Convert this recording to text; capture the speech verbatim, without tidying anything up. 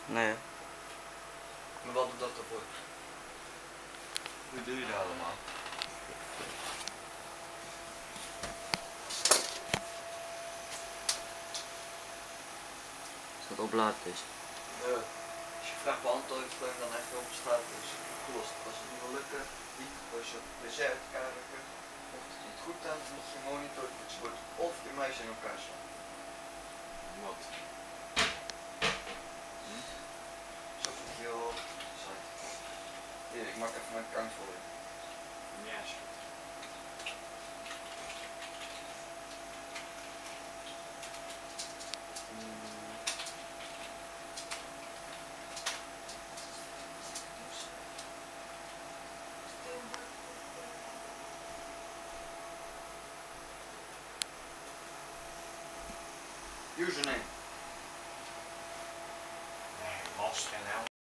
Nee. Maar wat doet dat ervoor? Hoe doe je dat allemaal? Als het opladen is. Ja. Als je vraagt beantwoordt, dan echt op staat, dus opgelost. Als het niet wil lukken, niet. Als je op de pc uit elkaar rukken, of het niet goed aan, dan moet je monitor, toetsenbord of je muis in elkaar slaan. Wat? Hm? Zo voeg je op de site. Hier, ik maak even mijn account voor je. Ja, is goed. Username. Nee, last en